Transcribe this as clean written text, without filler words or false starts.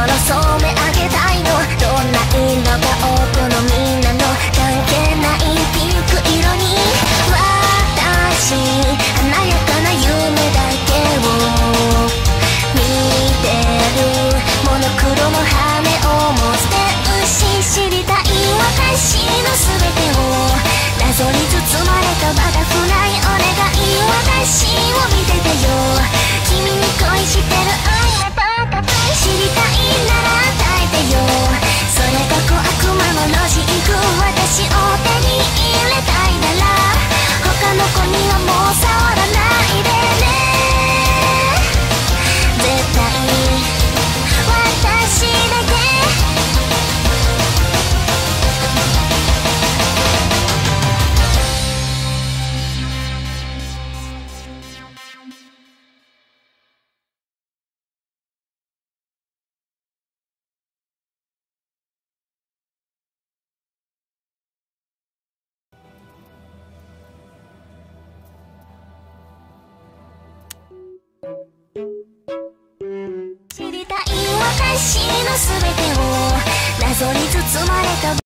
染め上げたいの。どんな色がお好みなの？関係ないピンク色に私華やかな夢だけを見てる。モノクロの羽をも捨て牛知りたい私の全てを謎に包まれたバタフライお願い私を見ててよ。君に恋してる愛はバカ知りたいなら与えてよ。それが小悪魔のロジック。私を手に入れたいなら他の子にはもう触らないでね。絶対私だけ知りたい私の全てを謎に包まれた